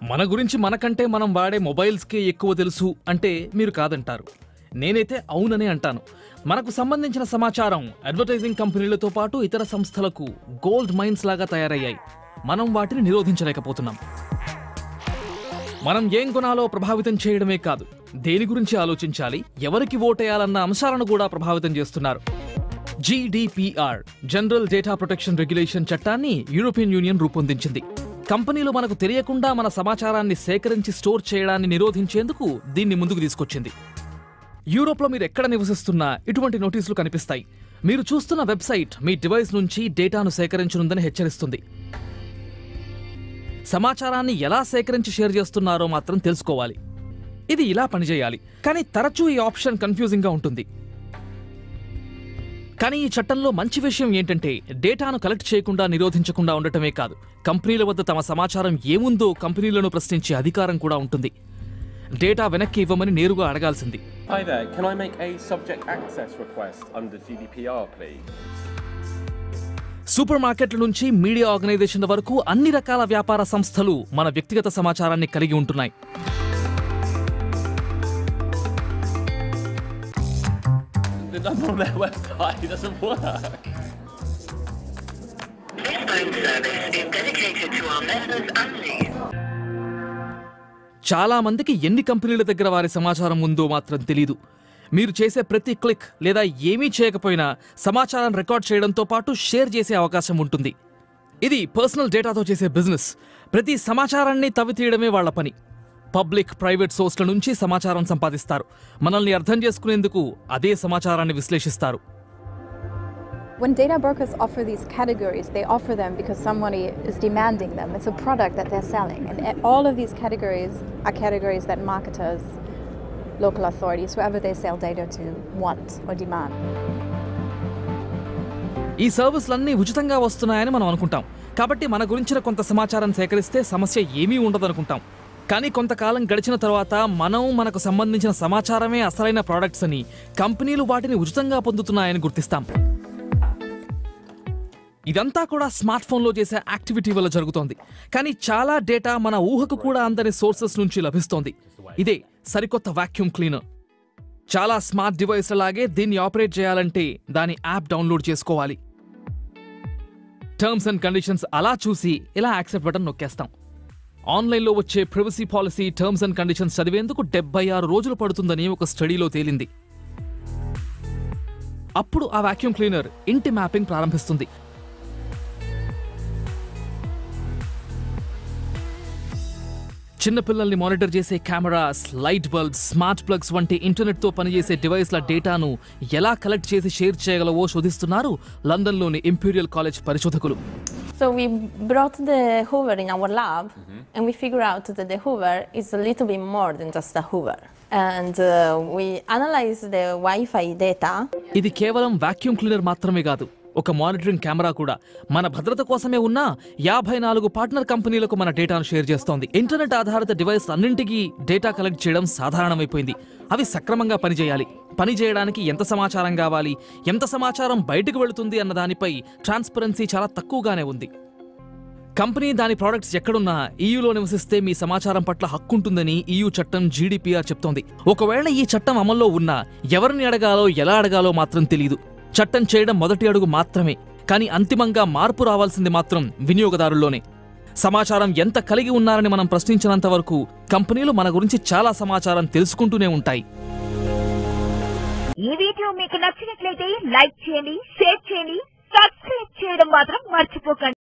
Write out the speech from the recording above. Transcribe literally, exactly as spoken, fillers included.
మన గురించి మనకంటే మనం వాడే మొబైల్స్కే ఎక్కువ తెలుసు అంటే మీరు కాదంటారు. నేనైతే అవుననే అంటాను. మనకు సంబంధించిన సమాచారం అడ్వర్టైజింగ్ కంపెనీలతో పాటు ఇతర సంస్థలకు గోల్డ్ మైన్స్ లాగా తయారయ్యాయి. మనం వాటిని నిరోధించలేకపోతున్నాం. మనం ఏం కొనాలో ప్రభావితం చేయడమే కాదు, దేని గురించి ఆలోచించాలి, ఎవరికి ఓటేయాలన్న అంశాలను కూడా ప్రభావితం చేస్తున్నారు. G D P R general data protection regulation చట్టాన్ని యూరోపియన్ యూనియన్ రూపొందించింది. కంపెనీలు మనకు తెలియకుండా మన సమాచారాన్ని సేకరించి స్టోర్ చేయడాన్ని నిరోధించేందుకు దీన్ని ముందుకు తీసుకొచ్చింది. యూరోప్లో మీరు ఎక్కడ నివసిస్తున్నా ఇటువంటి నోటీసులు కనిపిస్తాయి. మీరు చూస్తున్న వెబ్సైట్ మీ డివైస్ నుంచి డేటాను సేకరించనుందని హెచ్చరిస్తుంది. సమాచారాన్ని ఎలా సేకరించి షేర్ చేస్తున్నారో మాత్రం తెలుసుకోవాలి. ఇది ఇలా పనిచేయాలి. కానీ తరచూ ఈ ఆప్షన్ కన్ఫ్యూజింగ్గా ఉంటుంది. కానీ ఈ చట్టంలో మంచి విషయం ఏంటంటే డేటాను కలెక్ట్ చేయకుండా నిరోధించకుండా ఉండటమే కాదు, కంపెనీల వద్ద తమ సమాచారం ఏముందో కంపెనీలను ప్రశ్నించే అధికారం కూడా ఉంటుంది. డేటా వెనక్కి ఇవ్వమని నేరుగా అడగాల్సింది. Hi there, can I make a subject access request under G D P R, please? Super మార్కెట్ల నుంచి మీడియా ఆర్గనైజేషన్ల వరకు అన్ని రకాల వ్యాపార సంస్థలు మన వ్యక్తిగత సమాచారాన్ని కలిగి ఉంటున్నాయి. The number on their website doesn't work. This phone service is dedicated to our members only. చాలా మందికి ఎన్ని కంపెనీల దగ్గర వారి సమాచారం ఉందో మాత్రం తెలీదు. మీరు చేసే ప్రతి క్లిక్ లేదా ఏమీ చేయకపోయినా సమాచారం రికార్డ్ చేయడంతో పాటు షేర్ చేసే అవకాశం ఉంటుంది. ఇది పర్సనల్ డేటాతో చేసే బిజినెస్. ప్రతి సమాచారాన్ని తవ్వితీయడమే వాళ్ల పని. పబ్లిక్, ప్రైవేట్ సోర్స్ల నుంచి సమాచారం సంపాదిస్తారు. మనల్ని అర్థం చేసుకునేందుకు అదే సమాచారాన్ని విశ్లేషిస్తారు. When data brokers offer these categories, they offer them because somebody is demanding them. It's a product that they're selling. And all of these categories are categories that marketers, local authorities, whoever they sell data to, want or demand. ఈ సర్వీసులన్నీ ఉచితంగా వస్తున్నాయని మనం అనుకుంటాం. కాబట్టి మన గురించిన కొంత సమాచారం సేకరిస్తే సమస్య ఏమీ ఉండదనుకుంటాం. కానీ కొంతకాలం గడిచిన తర్వాత మనం మనకు సంబంధించిన సమాచారమే అసలైన ప్రోడక్ట్స్ అని, కంపెనీలు వాటిని ఉచితంగా పొందుతున్నాయని గుర్తిస్తాం. ఇదంతా కూడా స్మార్ట్ ఫోన్లో చేసే యాక్టివిటీ వల్ల జరుగుతోంది. కానీ చాలా డేటా మన ఊహకు కూడా అందని సోర్సెస్ నుంచి లభిస్తోంది. ఇదే సరికొత్త వాక్యూమ్ క్లీనర్. చాలా స్మార్ట్ డివైస్ల లాగే దీన్ని ఆపరేట్ చేయాలంటే దాని యాప్ డౌన్లోడ్ చేసుకోవాలి. టర్మ్స్ అండ్ కండిషన్స్ అలా చూసి ఇలా యాక్సెప్ట్ బటన్ నొక్కేస్తాం. ఆన్లైన్లో వచ్చే privacy policy, terms and conditions చదివేందుకు డెబ్బై ఆరు రోజులు పడుతుందని ఒక స్టడీలో తేలింది. అప్పుడు ఆ వాక్యూమ్ క్లీనర్ ఇంటి మ్యాపింగ్ ప్రారంభిస్తుంది. చిన్నపిల్లల్ని మానిటర్ చేసే cameras, light bulbs, smart plugs వంటి ఇంటర్నెట్తో పనిచేసే డివైస్ల డేటాను ఎలా కలెక్ట్ చేసి షేర్ చేయగలవో శోధిస్తున్నారు లండన్లోని ఇంపీరియల్ కాలేజ్ పరిశోధకులు. So we brought the Hoover in our lab, mm-hmm. and we figured out that the Hoover is a little bit more than just a Hoover. And uh, we analyzed the Wi-Fi data. ఇది కేవలం vacuum cleaner మాత్రమే కాదు, ఒక monitoring camera కూడా. మన భద్రత కోసమే ఉన్న యాభై నాలుగు పార్ట్నర్ కంపెనీలకు మన డేటాను షేర్ చేస్తోంది. ఇంటర్నెట్ ఆధారిత డివైస్ అన్నింటికీ డేటా కలెక్ట్ చేయడం సాధారణమైపోయింది. అవి సక్రమంగా పనిచేయాలి. పని చేయడానికి ఎంత సమాచారం కావాలి, ఎంత సమాచారం బయటకు వెళుతుంది అన్న దానిపై ట్రాన్స్పరెన్సీ చాలా తక్కువగానే ఉంది. కంపెనీ దాని ప్రోడక్ట్స్ ఎక్కడున్నా ఈయూలో నివసిస్తే మీ సమాచారం పట్ల హక్కుంటుందని ఈయూ చట్టం జీ డీ పీ ఆర్ చెప్తోంది. ఒకవేళ ఈ చట్టం అమల్లో ఉన్నా ఎవరిని అడగాలో, ఎలా అడగాలో మాత్రం తెలియదు. చట్టం చేయడం మొదటి అడుగు మాత్రమే, కానీ అంతిమంగా మార్పు రావాల్సింది మాత్రం వినియోగదారుల్లోనే. సమాచారం ఎంత కలిగి ఉన్నారని మనం ప్రశ్నించినంత వరకు కంపెనీలు మన గురించి చాలా సమాచారం తెలుసుకుంటూనే ఉంటాయి. ఈ వీడియో మీకు నచ్చినట్లయితే లైక్ చేయండి, షేర్ చేయండి, సబ్స్క్రైబ్ చేయడం మాత్రం మర్చిపోకండి.